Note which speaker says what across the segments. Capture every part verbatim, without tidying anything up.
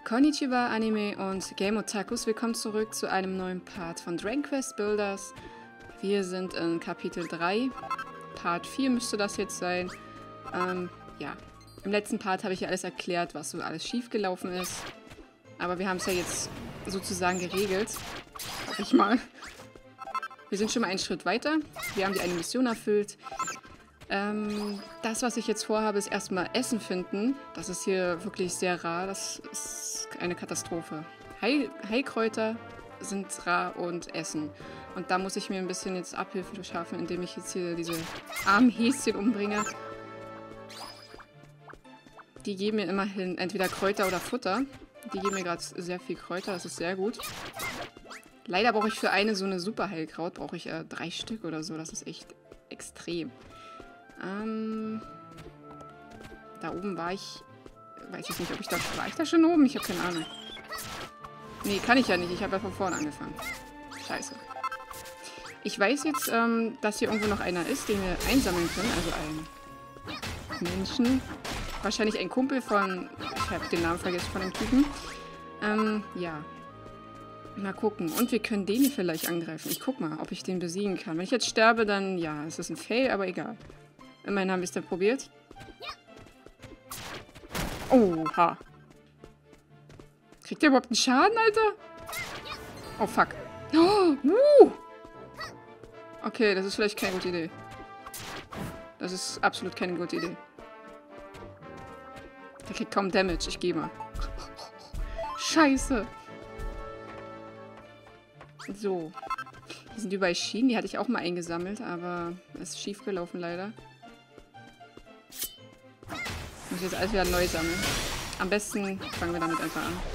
Speaker 1: Konnichiwa, Anime und Game Otakus, willkommen zurück zu einem neuen Part von Dragon Quest Builders. Wir sind in Kapitel drei, Part vier müsste das jetzt sein. Ähm, ja, im letzten Part habe ich ja alles erklärt, was so alles schiefgelaufen ist. Aber wir haben es ja jetzt sozusagen geregelt. Hoffe ich mal. Wir sind schon mal einen Schritt weiter. Wir haben die eine Mission erfüllt. Ähm, das, was ich jetzt vorhabe, ist erstmal Essen finden. Das ist hier wirklich sehr rar. Das ist eine Katastrophe. Heil Heilkräuter sind rar und Essen. Und da muss ich mir ein bisschen jetzt Abhilfe schaffen, indem ich jetzt hier diese armen Häschen umbringe. Die geben mir immerhin entweder Kräuter oder Futter. Die geben mir gerade sehr viel Kräuter, das ist sehr gut. Leider brauche ich für eine so eine Superheilkraut, brauche ich äh, drei Stück oder so. Das ist echt extrem. Ähm, da oben war ich... Weiß ich nicht, ob ich da... War ich da schon oben? Ich habe keine Ahnung. Nee, kann ich ja nicht. Ich habe ja von vorne angefangen. Scheiße. Ich weiß jetzt, ähm, dass hier irgendwo noch einer ist, den wir einsammeln können. Also ein Menschen. Wahrscheinlich ein Kumpel von... Ich habe den Namen vergessen von dem Typen. Ähm, ja. Mal gucken. Und wir können den hier vielleicht angreifen. Ich guck mal, ob ich den besiegen kann. Wenn ich jetzt sterbe, dann... Ja, es ist ein Fail, aber egal. Immerhin haben wir es dann probiert. Oha. Kriegt der überhaupt einen Schaden, Alter? Oh, fuck. Oh, uh. Okay, das ist vielleicht keine gute Idee. Das ist absolut keine gute Idee. Der kriegt kaum Damage. Ich gehe mal. Scheiße. So. Hier sind überall Schienen. Die hatte ich auch mal eingesammelt, aber es ist schief gelaufen leider. Muss ich jetzt alles wieder neu sammeln. Am besten fangen wir damit einfach an.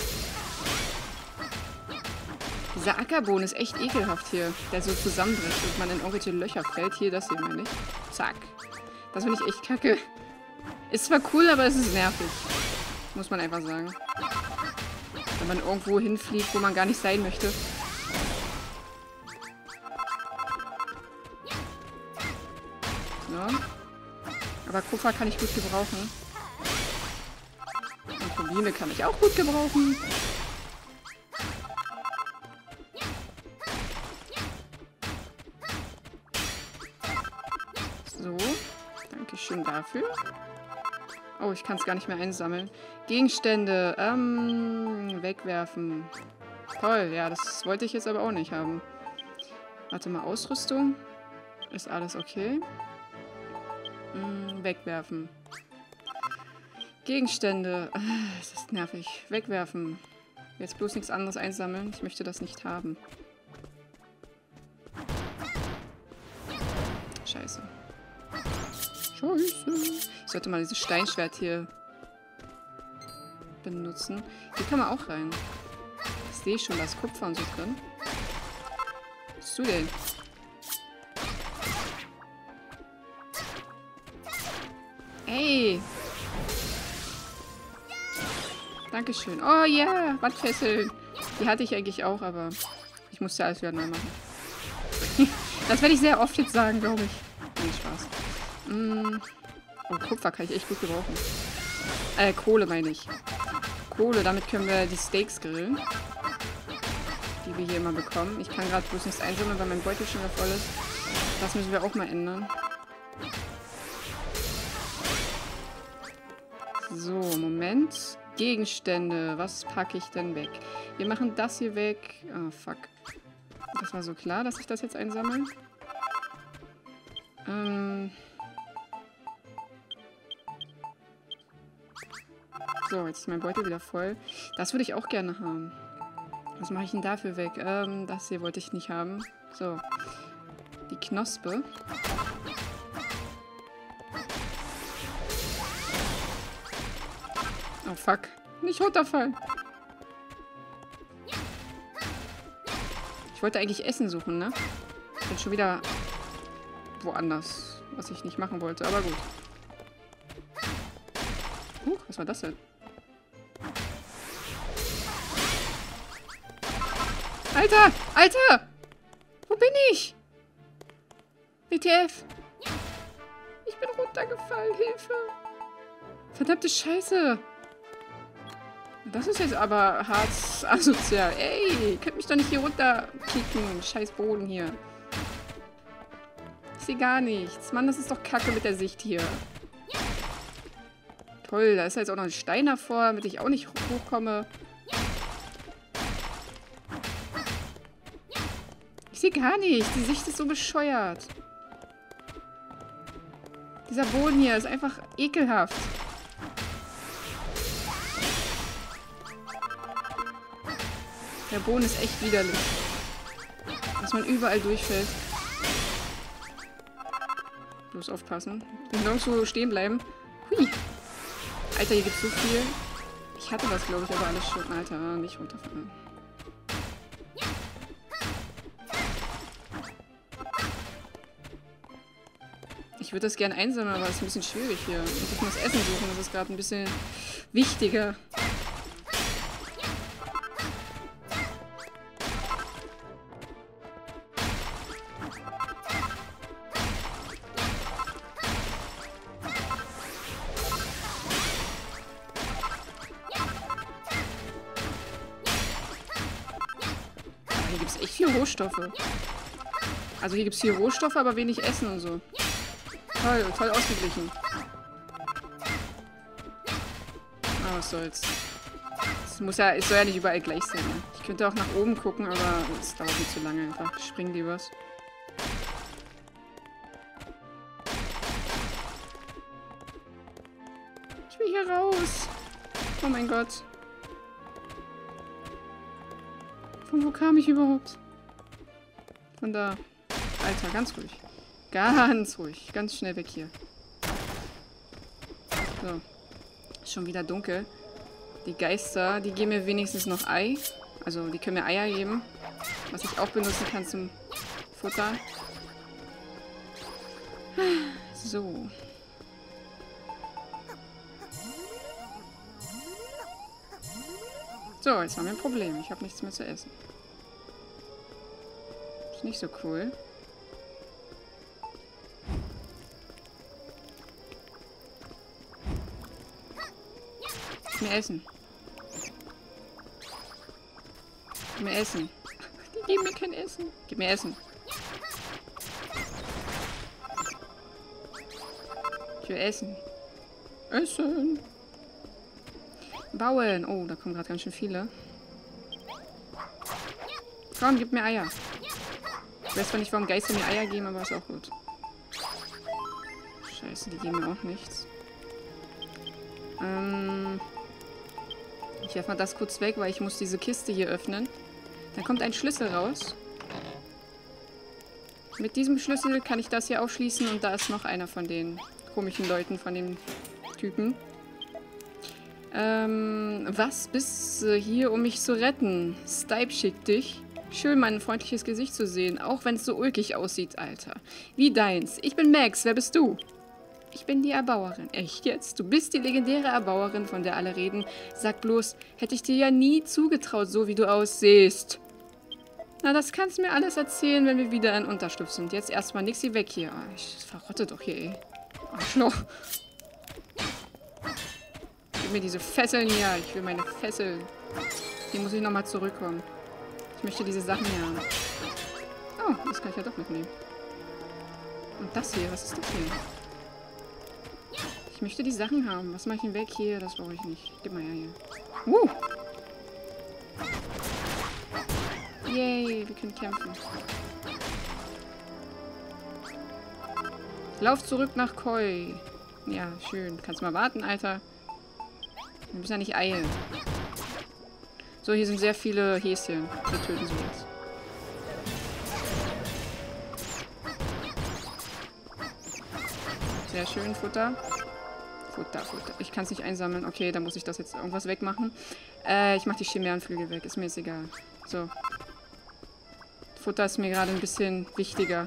Speaker 1: Dieser Ackerboden ist echt ekelhaft hier, der so zusammenbricht und man in irgendwelche Löcher fällt. Hier, das hier meine ich. Zack. Das finde ich echt kacke. Ist zwar cool, aber es ist nervig. Muss man einfach sagen. Wenn man irgendwo hinfliegt, wo man gar nicht sein möchte. So. Aber Kupfer kann ich gut gebrauchen. Und Rubine kann ich auch gut gebrauchen. So. Dankeschön dafür. Oh, ich kann es gar nicht mehr einsammeln. Gegenstände. Ähm, wegwerfen. Toll, ja, das wollte ich jetzt aber auch nicht haben. Warte mal, Ausrüstung. Ist alles okay? Hm, wegwerfen. Gegenstände. Ah, es ist nervig. Wegwerfen. Jetzt bloß nichts anderes einsammeln. Ich möchte das nicht haben. Scheiße. Scheiße. Ich sollte mal dieses Steinschwert hier benutzen. Hier kann man auch rein. Ich sehe schon, da ist Kupfer und so drin. Was bist du denn? Ey! Dankeschön. Oh ja, yeah, Wandfesseln. Die hatte ich eigentlich auch, aber ich musste alles wieder neu machen. Das werde ich sehr oft jetzt sagen, glaube ich. Nee, Spaß. Mm. Oh, Kupfer kann ich echt gut gebrauchen. Äh, Kohle meine ich. Kohle, damit können wir die Steaks grillen. Die wir hier immer bekommen. Ich kann gerade bloß nichts einsammeln, weil mein Beutel schon wieder voll ist. Das müssen wir auch mal ändern. So, Moment. Gegenstände. Was packe ich denn weg? Wir machen das hier weg. Ah, oh, fuck. Das war so klar, dass ich das jetzt einsammle. Ähm... So, jetzt ist mein Beutel wieder voll. Das würde ich auch gerne haben. Was mache ich denn dafür weg? Ähm, das hier wollte ich nicht haben. So. Die Knospe. Oh, fuck. Nicht runterfallen. Ich wollte eigentlich Essen suchen, ne? Ich bin schon wieder woanders, was ich nicht machen wollte, aber gut. Huch, was war das denn? Alter! Alter! Wo bin ich? W T F! Ich bin runtergefallen. Hilfe! Verdammte Scheiße! Das ist jetzt aber hart asozial. Ey, könnt mich doch nicht hier runterkicken. Scheiß Boden hier. Ich sehe gar nichts. Mann, das ist doch kacke mit der Sicht hier. Toll, da ist jetzt auch noch ein Stein davor, damit ich auch nicht hochkomme. Ich sehe gar nichts. Die Sicht ist so bescheuert. Dieser Boden hier ist einfach ekelhaft. Der Boden ist echt widerlich. Dass man überall durchfällt. Bloß aufpassen. Und nirgendwo stehen bleiben. Hui. Alter, hier gibt es so viel. Ich hatte das, glaube ich, aber alles schon. Alter, nicht runterfallen. Ich würde das gerne einsammeln, aber es ist ein bisschen schwierig hier. Und ich muss Essen suchen, das ist gerade ein bisschen wichtiger. Hier gibt es echt viel Rohstoffe. Also hier gibt es viel Rohstoffe, aber wenig Essen und so. Toll, toll ausgeglichen. Ah, was soll's. Es muss ja, es soll ja nicht überall gleich sein. Ne? Ich könnte auch nach oben gucken, aber es dauert nicht zu lange einfach. Ich spring lieber. Ich will hier raus. Oh mein Gott. Von wo kam ich überhaupt? Von da. Alter, ganz ruhig. Ganz ruhig. Ganz schnell weg hier. So. Ist schon wieder dunkel. Die Geister, die geben mir wenigstens noch Ei. Also, die können mir Eier geben. Was ich auch benutzen kann zum Futter. So. So, jetzt haben wir ein Problem. Ich habe nichts mehr zu essen. Ist nicht so cool. Gib mir Essen. Gib mir Essen. Die geben mir kein Essen. Gib mir Essen. Ich will Essen. Essen. Bauen. Oh, da kommen gerade ganz schön viele. Komm, gib mir Eier. Ich weiß zwar nicht, warum Geister mir Eier geben, aber ist auch gut. Scheiße, die geben mir auch nichts. Ähm... Ich werfe mal das kurz weg, weil ich muss diese Kiste hier öffnen. Dann kommt ein Schlüssel raus. Mit diesem Schlüssel kann ich das hier aufschließen und da ist noch einer von den komischen Leuten, von den Typen. Ähm, was bist du hier, um mich zu retten? Stipe schickt dich. Schön, mein freundliches Gesicht zu sehen, auch wenn es so ulkig aussieht, Alter. Wie deins. Ich bin Max, wer bist du? Ich bin die Erbauerin. Echt jetzt? Du bist die legendäre Erbauerin, von der alle reden. Sag bloß, hätte ich dir ja nie zugetraut, so wie du aussiehst. Na, das kannst du mir alles erzählen, wenn wir wieder in Unterschlupf sind. Jetzt erstmal nix hier weg hier. Oh, ich verrotte doch hier, ey. Arschloch. Gib mir diese Fesseln hier. Ich will meine Fesseln. Hier muss ich nochmal zurückkommen. Ich möchte diese Sachen hier haben. Oh, das kann ich ja doch mitnehmen. Und das hier, was ist das hier? Ich möchte die Sachen haben. Was mache ich denn weg hier? Das brauche ich nicht. Gib mal her hier. Uh! Yay, wir können kämpfen. Lauf zurück nach Koi. Ja, schön. Kannst mal warten, Alter. Wir müssen ja nicht eilen. So, hier sind sehr viele Häschen. Wir töten sie jetzt. Sehr schön, Futter. Futter, Futter. Ich kann es nicht einsammeln. Okay, dann muss ich das jetzt irgendwas wegmachen. Äh, ich mache die Chimärenflügel weg. Ist mir jetzt egal. So. Futter ist mir gerade ein bisschen wichtiger.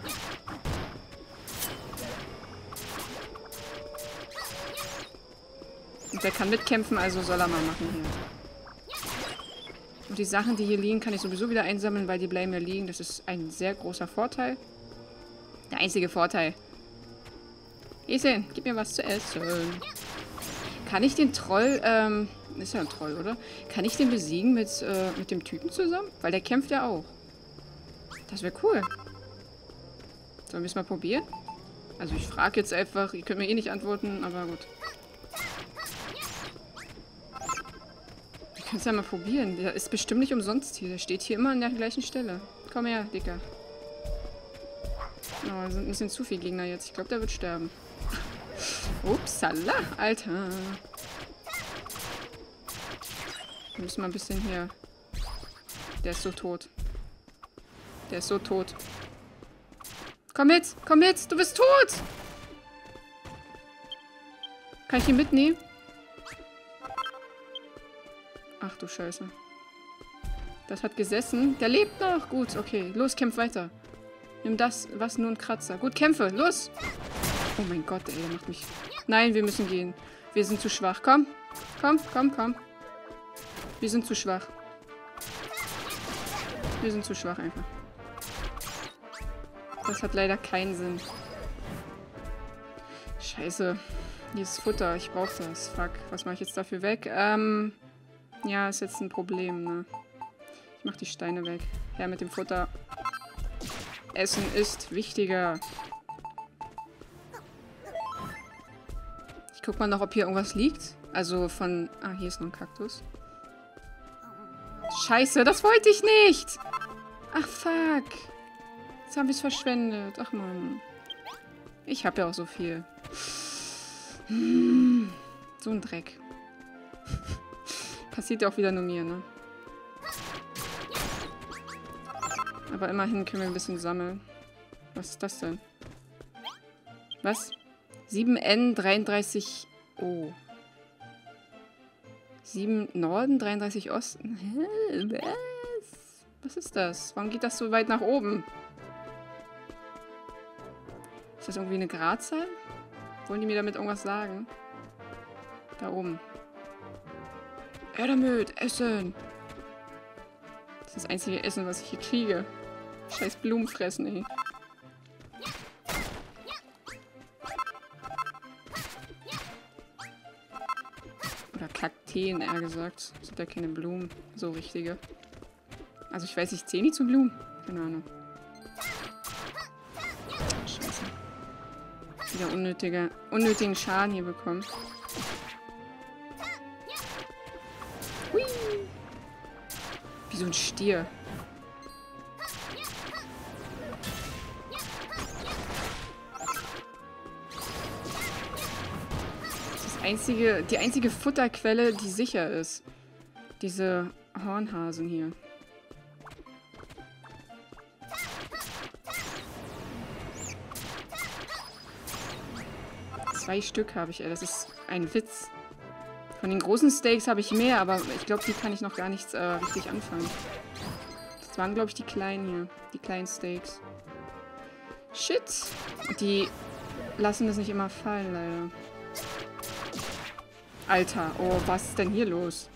Speaker 1: Und der kann mitkämpfen, also soll er mal machen hier. Und die Sachen, die hier liegen, kann ich sowieso wieder einsammeln, weil die bleiben ja liegen. Das ist ein sehr großer Vorteil. Der einzige Vorteil. Häschen, gib mir was zu essen. Kann ich den Troll ähm, Ist ja ein Troll, oder? Kann ich den besiegen mit, äh, mit dem Typen zusammen? Weil der kämpft ja auch. Das wäre cool. Sollen wir es mal probieren? Also ich frage jetzt einfach. Ihr könnt mir eh nicht antworten, aber gut. Wir können es ja mal probieren. Der ist bestimmt nicht umsonst hier. Der steht hier immer an der gleichen Stelle. Komm her, Dicker. Oh, da sind ein bisschen zu viele Gegner jetzt. Ich glaube, der wird sterben. Upsala, Alter. Wir müssen mal ein bisschen hier... Der ist so tot. Der ist so tot. Komm mit! Komm mit! Du bist tot! Kann ich ihn mitnehmen? Ach du Scheiße. Das hat gesessen. Der lebt noch. Gut, okay. Los, kämpf weiter. Nimm das. Was? Nur ein Kratzer. Gut, kämpfe. Los! Oh mein Gott, ey. Der macht mich... Nein, wir müssen gehen. Wir sind zu schwach. Komm. Komm, komm, komm. Wir sind zu schwach. Wir sind zu schwach einfach. Das hat leider keinen Sinn. Scheiße. Dieses Futter. Ich brauche das. Fuck. Was mache ich jetzt dafür weg? Ähm... Ja, ist jetzt ein Problem, ne? Ich mach die Steine weg. Her mit dem Futter. Essen ist wichtiger. Ich guck mal noch, ob hier irgendwas liegt. Also von... Ah, hier ist noch ein Kaktus. Scheiße, das wollte ich nicht! Ach, fuck. Jetzt haben wir es verschwendet. Ach, Mann. Ich habe ja auch so viel. Hm, so ein Dreck. Passiert ja auch wieder nur mir, ne? Aber immerhin können wir ein bisschen sammeln. Was ist das denn? Was? sieben N, dreiunddreißig O. sieben Norden, dreiunddreißig Osten? Hä? Was? Was ist das? Warum geht das so weit nach oben? Ist das irgendwie eine Gradzahl? Wollen die mir damit irgendwas sagen? Da oben. Ja, damit! Essen! Das ist das einzige Essen, was ich hier kriege. Scheiß Blumen fressen, ey. Oder Kakteen, eher gesagt. Das sind ja keine Blumen. So richtige. Also ich weiß, ich zähle nie zu Blumen. Keine Ahnung. Scheiße. Wieder unnötiger, unnötigen Schaden hier bekommen. Hui. Wie so ein Stier. Das einzige, die einzige Futterquelle, die sicher ist. Diese Hornhasen hier. Zwei Stück habe ich, ey. Das ist ein Witz. Von den großen Steaks habe ich mehr, aber ich glaube, die kann ich noch gar nicht äh, richtig anfangen. Das waren, glaube ich, die kleinen hier. Die kleinen Steaks. Shit. Die lassen das nicht immer fallen, leider. Alter, oh, was ist denn hier los?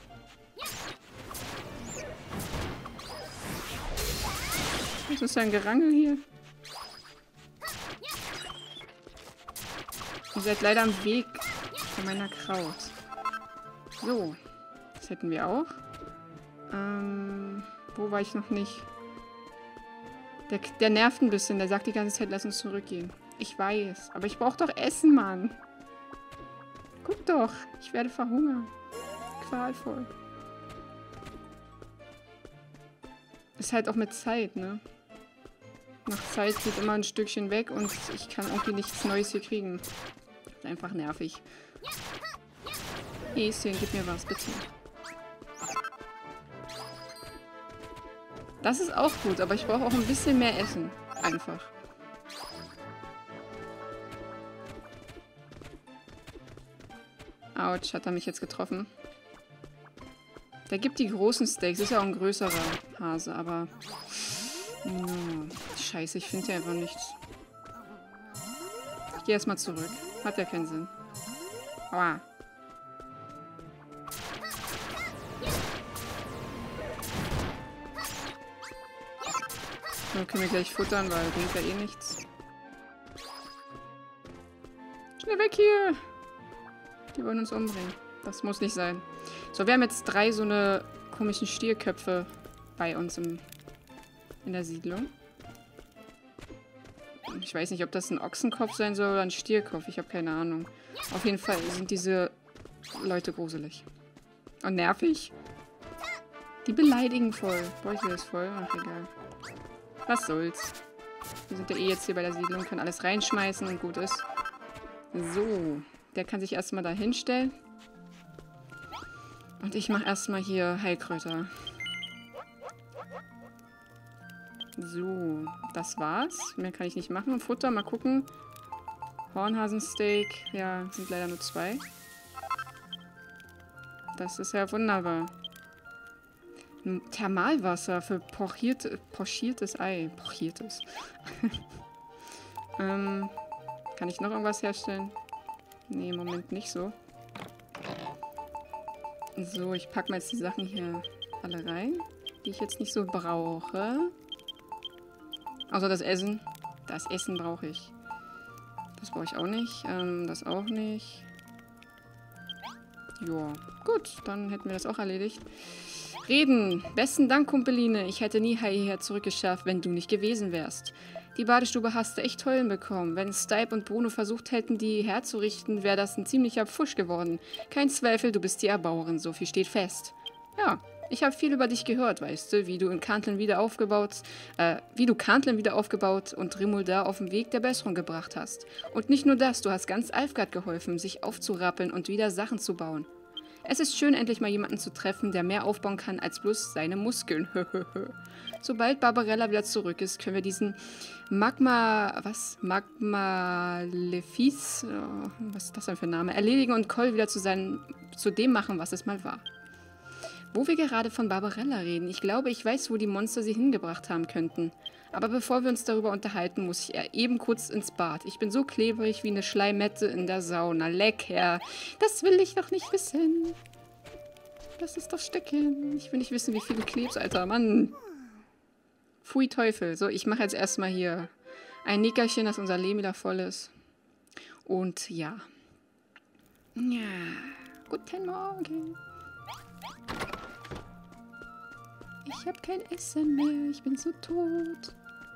Speaker 1: Was ist denn ein Gerangel hier? Ihr seid leider am Weg von meiner Kraut. So. Das hätten wir auch. Ähm, wo war ich noch nicht? Der, der nervt ein bisschen. Der sagt die ganze Zeit, lass uns zurückgehen. Ich weiß. Aber ich brauche doch Essen, Mann. Guck doch. Ich werde verhungern. Qualvoll. Ist halt auch mit Zeit, ne? Nach Zeit geht immer ein Stückchen weg und ich kann irgendwie nichts Neues hier kriegen. Ist einfach nervig. Häschen, gib mir was, bitte. Das ist auch gut, aber ich brauche auch ein bisschen mehr Essen. Einfach. Autsch, hat er mich jetzt getroffen. Der gibt die großen Steaks. Ist ja auch ein größerer Hase, aber... No. Scheiße, ich finde hier einfach nichts. Ich gehe erstmal zurück. Hat ja keinen Sinn. Aua. So, können wir gleich futtern, weil bringt ja eh nichts. Schnell weg hier! Die wollen uns umbringen. Das muss nicht sein. So, wir haben jetzt drei so eine komischen Stierköpfe bei uns im, in der Siedlung. Ich weiß nicht, ob das ein Ochsenkopf sein soll oder ein Stierkopf. Ich habe keine Ahnung. Auf jeden Fall sind diese Leute gruselig. Und nervig. Die beleidigen voll. Bräuchte das voll? Ach, egal. Was soll's. Wir sind ja eh jetzt hier bei der Siedlung, können alles reinschmeißen und gut ist. So. Der kann sich erstmal da hinstellen. Und ich mache erstmal hier Heilkräuter. So, das war's. Mehr kann ich nicht machen. Futter, mal gucken. Hornhasensteak. Ja, sind leider nur zwei. Das ist ja wunderbar. Thermalwasser für pochierte, pochiertes Ei. Pochiertes. ähm, kann ich noch irgendwas herstellen? Nee, im Moment nicht so. So, ich packe mal jetzt die Sachen hier alle rein, die ich jetzt nicht so brauche. Außer das Essen. Das Essen brauche ich. Das brauche ich auch nicht. Ähm, das auch nicht. Joa. Gut, dann hätten wir das auch erledigt. Reden. Besten Dank, Kumpeline. Ich hätte nie hierher zurückgeschafft, wenn du nicht gewesen wärst. Die Badestube hast du echt tollen bekommen. Wenn Stipe und Bruno versucht hätten, die herzurichten, wäre das ein ziemlicher Pfusch geworden. Kein Zweifel, du bist die Erbauerin, so viel steht fest. Ja, ich habe viel über dich gehört, weißt du, wie du in Kantlen wieder aufgebaut, äh, wie du Kantlen wieder aufgebaut und Rimuldar auf den Weg der Besserung gebracht hast. Und nicht nur das, du hast ganz Alfgard geholfen, sich aufzurappeln und wieder Sachen zu bauen. Es ist schön, endlich mal jemanden zu treffen, der mehr aufbauen kann als bloß seine Muskeln. Sobald Barbarella wieder zurück ist, können wir diesen Magma... Was? Magmalefice? Oh, was ist das denn für ein Name? Erledigen und Coll wieder zu, seinen, zu dem machen, was es mal war. Wo wir gerade von Barbarella reden, ich glaube, ich weiß, wo die Monster sie hingebracht haben könnten. Aber bevor wir uns darüber unterhalten, muss ich eben kurz ins Bad. Ich bin so klebrig wie eine Schleimette in der Sauna. Lecker. Das will ich doch nicht wissen. Lass es doch stecken. Ich will nicht wissen, wie viel du klebst, Alter. Mann. Pfui Teufel. So, ich mache jetzt erstmal hier ein Nickerchen, dass unser Leben wieder voll ist. Und ja. Ja. Guten Morgen. Ich habe kein Essen mehr. Ich bin so tot.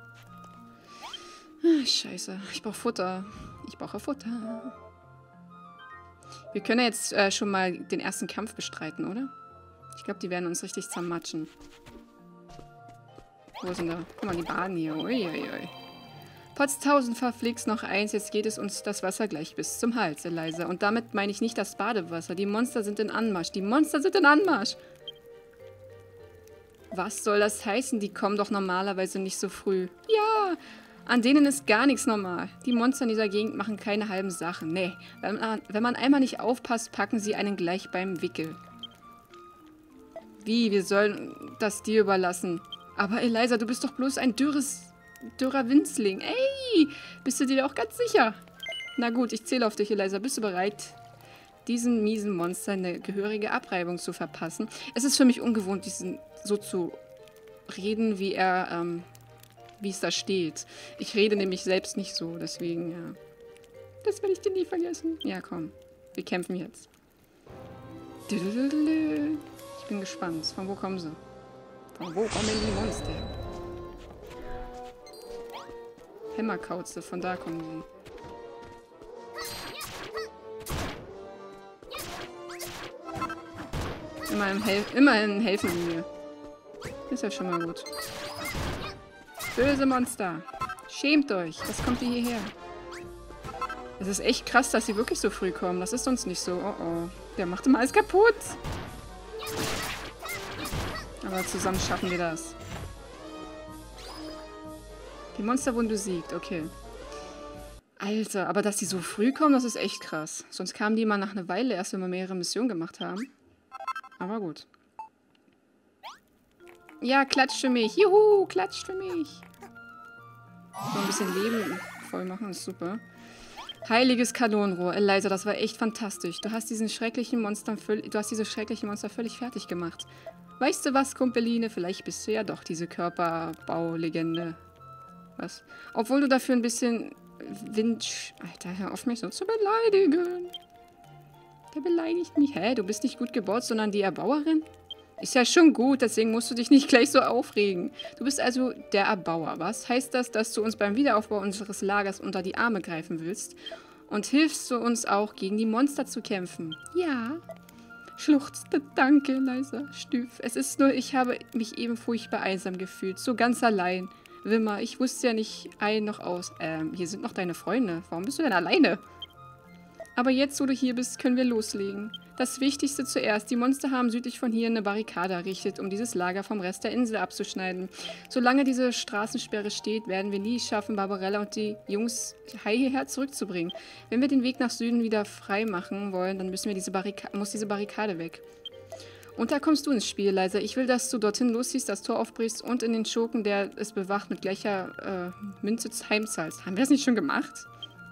Speaker 1: Ach, scheiße. Ich brauche Futter. Ich brauche Futter. Wir können ja jetzt äh, schon mal den ersten Kampf bestreiten, oder? Ich glaube, die werden uns richtig zermatschen. Wo sind da? Guck mal, die Baden hier. Uiuiui. Potztausend verflixt noch eins. Jetzt geht es uns das Wasser gleich bis zum Hals, Eliza. Und damit meine ich nicht das Badewasser. Die Monster sind in Anmarsch. Die Monster sind in Anmarsch. Was soll das heißen? Die kommen doch normalerweise nicht so früh. Ja, an denen ist gar nichts normal. Die Monster in dieser Gegend machen keine halben Sachen. Nee, wenn man, wenn man einmal nicht aufpasst, packen sie einen gleich beim Wickel. Wie, wir sollen das dir überlassen. Aber Eliza, du bist doch bloß ein dürres, dürrer Winzling. Ey, bist du dir auch ganz sicher? Na gut, ich zähle auf dich, Eliza. Bist du bereit, diesen miesen Monster eine gehörige Abreibung zu verpassen? Es ist für mich ungewohnt, diesen so zu reden, wie er, ähm, wie es da steht. Ich rede nämlich selbst nicht so, deswegen, ja. Das werde ich dir nie vergessen. Ja, komm. Wir kämpfen jetzt. Ich bin gespannt. Von wo kommen sie? Von wo kommen die Monster? Hämmerkauze, von da kommen sie. Immerhin, hel immerhin helfen die mir. Ist ja schon mal gut. Böse Monster. Schämt euch. Was kommt ihr hierher? Es ist echt krass, dass sie wirklich so früh kommen. Das ist sonst nicht so. Oh oh. Der macht immer alles kaputt. Aber zusammen schaffen wir das. Die Monster wurden besiegt. Okay. Alter, aber dass die so früh kommen, das ist echt krass. Sonst kamen die mal nach einer Weile erst, wenn wir mehrere Missionen gemacht haben. Aber gut. Ja, klatscht für mich. Juhu, klatscht für mich. So ein bisschen Leben voll machen, ist super. Heiliges Kanonenrohr. Eliza, das war echt fantastisch. Du hast diesen schrecklichen Monster völlig, du hast diese schrecklichen Monster völlig fertig gemacht. Weißt du was, Kumpeline? Vielleicht bist du ja doch diese Körperbaulegende. Was? Obwohl du dafür ein bisschen Wind... Alter, hör auf mich so zu beleidigen. Der beleidigt mich. Hä, du bist nicht gut gebaut, sondern die Erbauerin? Ist ja schon gut, deswegen musst du dich nicht gleich so aufregen. Du bist also der Erbauer, was? Heißt das, dass du uns beim Wiederaufbau unseres Lagers unter die Arme greifen willst? Und hilfst du uns auch, gegen die Monster zu kämpfen? Ja. Schluchzte, danke, leiser Stüff. Es ist nur, ich habe mich eben furchtbar einsam gefühlt, so ganz allein. Wimmer, ich wusste ja nicht ein noch aus. Ähm, hier sind noch deine Freunde. Warum bist du denn alleine? Aber jetzt, wo du hier bist, können wir loslegen. Das Wichtigste zuerst. Die Monster haben südlich von hier eine Barrikade errichtet, um dieses Lager vom Rest der Insel abzuschneiden. Solange diese Straßensperre steht, werden wir nie schaffen, Barbarella und die Jungs hierher zurückzubringen. Wenn wir den Weg nach Süden wieder frei machen wollen, dann müssen wir diese Barrika- muss diese Barrikade weg. Und da kommst du ins Spiel, Leiser. Ich will, dass du dorthin losziehst, das Tor aufbrichst und in den Schurken, der es bewacht, mit gleicher äh, Münze heimzahlst. Haben wir das nicht schon gemacht?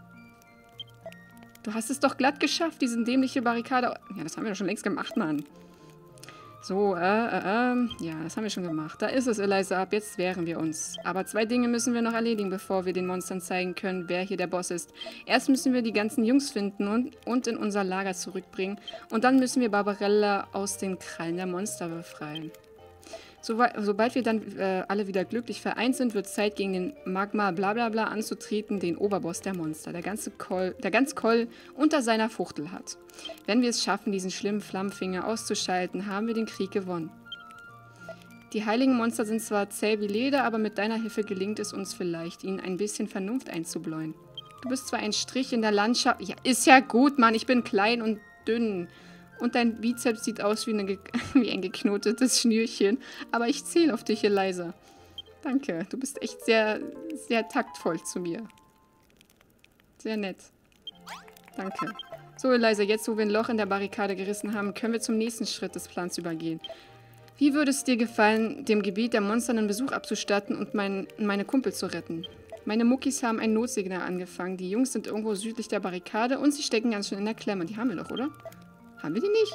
Speaker 1: Du hast es doch glatt geschafft, diese dämliche Barrikade... Ja, das haben wir doch schon längst gemacht, Mann. So, äh, äh, äh, ja, das haben wir schon gemacht. Da ist es, Eliza, ab jetzt wehren wir uns. Aber zwei Dinge müssen wir noch erledigen, bevor wir den Monstern zeigen können, wer hier der Boss ist. Erst müssen wir die ganzen Jungs finden und, und in unser Lager zurückbringen. Und dann müssen wir Barbarella aus den Krallen der Monster befreien. So, sobald wir dann äh, alle wieder glücklich vereint sind, wird es Zeit, gegen den Magma Blablabla anzutreten, den Oberboss der Monster, der, ganze Koll, der ganz Koll unter seiner Fuchtel hat. Wenn wir es schaffen, diesen schlimmen Flammenfinger auszuschalten, haben wir den Krieg gewonnen. Die heiligen Monster sind zwar zäh wie Leder, aber mit deiner Hilfe gelingt es uns vielleicht, ihnen ein bisschen Vernunft einzubläuen. Du bist zwar ein Strich in der Landschaft... Ja, ist ja gut, Mann, ich bin klein und dünn. Und dein Bizeps sieht aus wie, eine wie ein geknotetes Schnürchen. Aber ich zähle auf dich, Eliza. Danke, du bist echt sehr, sehr taktvoll zu mir. Sehr nett. Danke. So, Eliza, jetzt, wo wir ein Loch in der Barrikade gerissen haben, können wir zum nächsten Schritt des Plans übergehen. Wie würde es dir gefallen, dem Gebiet der Monster einen Besuch abzustatten und mein, meine Kumpel zu retten? Meine Muckis haben ein Notsignal angefangen. Die Jungs sind irgendwo südlich der Barrikade und sie stecken ganz schön in der Klemme. Die haben wir doch, oder? Haben wir die nicht?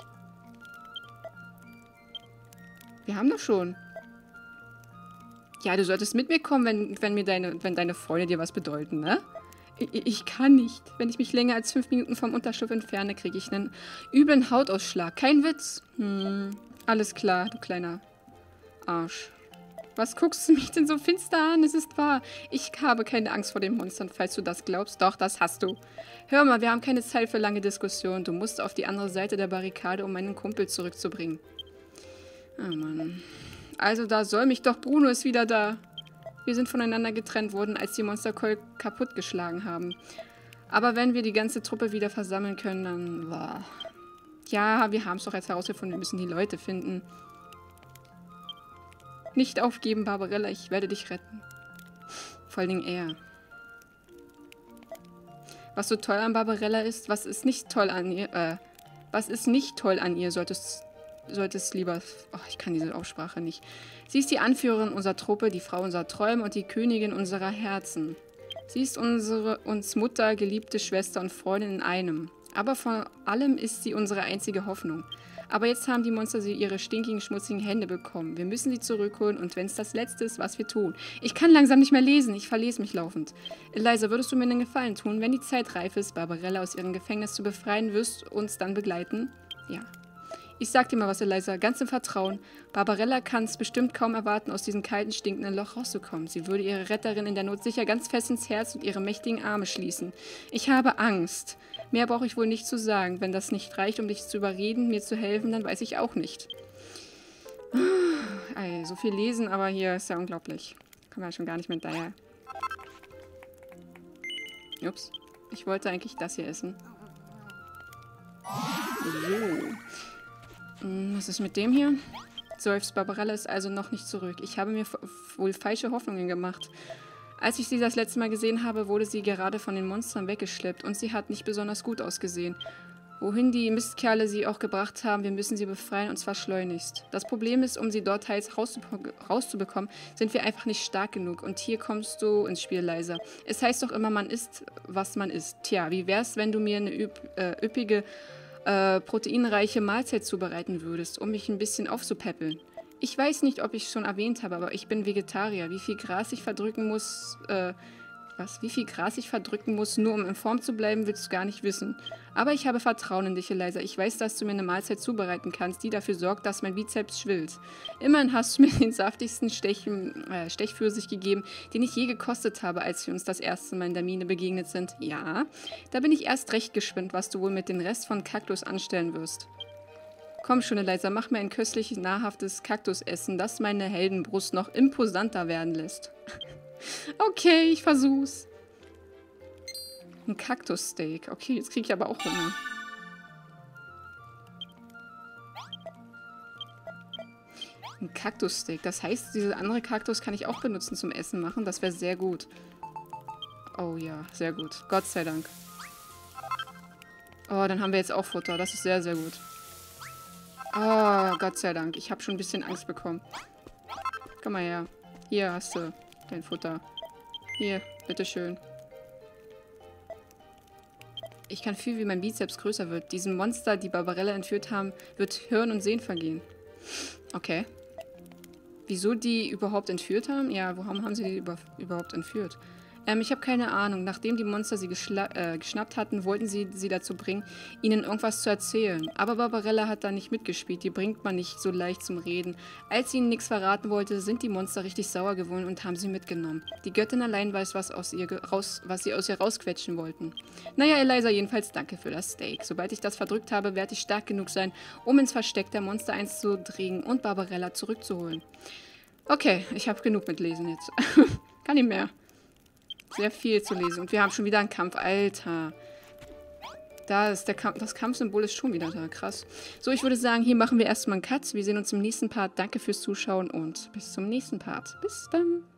Speaker 1: Wir haben doch schon. Ja, du solltest mit mir kommen, wenn, wenn, mir deine, wenn deine Freunde dir was bedeuten, ne? Ich, ich kann nicht. Wenn ich mich länger als fünf Minuten vom Unterschiff entferne, kriege ich einen üblen Hautausschlag. Kein Witz. Hm, alles klar, du kleiner Arsch. Was guckst du mich denn so finster an? Es ist wahr. Ich habe keine Angst vor den Monstern, falls du das glaubst. Doch, das hast du. Hör mal, wir haben keine Zeit für lange Diskussionen. Du musst auf die andere Seite der Barrikade, um meinen Kumpel zurückzubringen. Ah, Mann. Also, da soll mich doch. Bruno ist wieder da. Wir sind voneinander getrennt worden, als die Monster Coil kaputtgeschlagen haben. Aber wenn wir die ganze Truppe wieder versammeln können, dann... Boah. Ja, wir haben es doch jetzt herausgefunden. Wir müssen die Leute finden. Nicht aufgeben, Barbarella, ich werde dich retten. Vor allen Dingen er. Was so toll an Barbarella ist, was ist nicht toll an ihr, äh, was ist nicht toll an ihr, solltest, solltest lieber, oh, ich kann diese Aussprache nicht. Sie ist die Anführerin unserer Truppe, die Frau unserer Träume und die Königin unserer Herzen. Sie ist unsere, uns Mutter, geliebte Schwester und Freundin in einem. Aber vor allem ist sie unsere einzige Hoffnung. Aber jetzt haben die Monster sie ihre stinkigen, schmutzigen Hände bekommen. Wir müssen sie zurückholen und wenn es das Letzte ist, was wir tun. Ich kann langsam nicht mehr lesen, ich verlese mich laufend. Eliza, würdest du mir einen Gefallen tun, wenn die Zeit reif ist, Barbarella aus ihrem Gefängnis zu befreien, wirst du uns dann begleiten? Ja. Ich sag dir mal was, Eliza, ganz im Vertrauen. Barbarella kann es bestimmt kaum erwarten, aus diesem kalten, stinkenden Loch rauszukommen. Sie würde ihre Retterin in der Not sicher ganz fest ins Herz und ihre mächtigen Arme schließen. Ich habe Angst. Mehr brauche ich wohl nicht zu sagen. Wenn das nicht reicht, um dich zu überreden, mir zu helfen, dann weiß ich auch nicht. Ey, so viel lesen, aber hier ist ja unglaublich. Kann man ja schon gar nicht mehr hinterher. Ups. Ich wollte eigentlich das hier essen. So. Was ist mit dem hier? Seufzt, Barbarella ist also noch nicht zurück. Ich habe mir wohl falsche Hoffnungen gemacht. Als ich sie das letzte Mal gesehen habe, wurde sie gerade von den Monstern weggeschleppt und sie hat nicht besonders gut ausgesehen. Wohin die Mistkerle sie auch gebracht haben, wir müssen sie befreien und zwar schleunigst. Das Problem ist, um sie dort heils rauszubekommen, sind wir einfach nicht stark genug und hier kommst du ins Spiel, Leiser. Es heißt doch immer, man isst, was man isst. Tja, wie wär's, wenn du mir eine üpp, äh, üppige, äh, proteinreiche Mahlzeit zubereiten würdest, um mich ein bisschen aufzupäppeln? Ich weiß nicht, ob ich es schon erwähnt habe, aber ich bin Vegetarier. Wie viel Gras ich verdrücken muss, äh, Was? Wie viel Gras ich verdrücken muss, nur um in Form zu bleiben, willst du gar nicht wissen. Aber ich habe Vertrauen in dich, Eliza. Ich weiß, dass du mir eine Mahlzeit zubereiten kannst, die dafür sorgt, dass mein Bizeps schwillt. Immerhin hast du mir den saftigsten Stech, äh, Stechpfirsich gegeben, den ich je gekostet habe, als wir uns das erste Mal in der Mine begegnet sind. Ja, da bin ich erst recht gespannt, was du wohl mit dem Rest von Kaktus anstellen wirst. Komm schon, Eliza, mach mir ein köstliches, nahrhaftes Kaktusessen, das meine Heldenbrust noch imposanter werden lässt. Okay, ich versuch's. Ein Kaktussteak. Okay, jetzt kriege ich aber auch Hunger. Ein Kaktussteak. Das heißt, diese andere Kaktus kann ich auch benutzen zum Essen machen. Das wäre sehr gut. Oh ja, sehr gut. Gott sei Dank. Oh, dann haben wir jetzt auch Futter. Das ist sehr, sehr gut. Oh, Gott sei Dank. Ich habe schon ein bisschen Angst bekommen. Komm mal her. Hier hast du dein Futter. Hier, bitteschön. Ich kann fühlen, wie mein Bizeps größer wird. Diesem Monster, die Barbarella entführt haben, wird Hören und Sehen vergehen. Okay. Wieso die überhaupt entführt haben? Ja, warum haben sie die über überhaupt entführt? Ähm, ich habe keine Ahnung. Nachdem die Monster sie äh, geschnappt hatten, wollten sie sie dazu bringen, ihnen irgendwas zu erzählen. Aber Barbarella hat da nicht mitgespielt. Die bringt man nicht so leicht zum Reden. Als sie ihnen nichts verraten wollte, sind die Monster richtig sauer geworden und haben sie mitgenommen. Die Göttin allein weiß, was, aus ihr raus, was sie aus ihr rausquetschen wollten. Naja, Eliza, jedenfalls danke für das Steak. Sobald ich das verdrückt habe, werde ich stark genug sein, um ins Versteck der Monster einzudringen und Barbarella zurückzuholen. Okay, ich habe genug mit Lesen jetzt. Kann nicht mehr. Sehr viel zu lesen. Und wir haben schon wieder einen Kampf. Alter. Da ist der Kampf, das Kampfsymbol ist schon wieder da. Krass. So, ich würde sagen, hier machen wir erstmal einen Cut. Wir sehen uns im nächsten Part. Danke fürs Zuschauen und bis zum nächsten Part. Bis dann.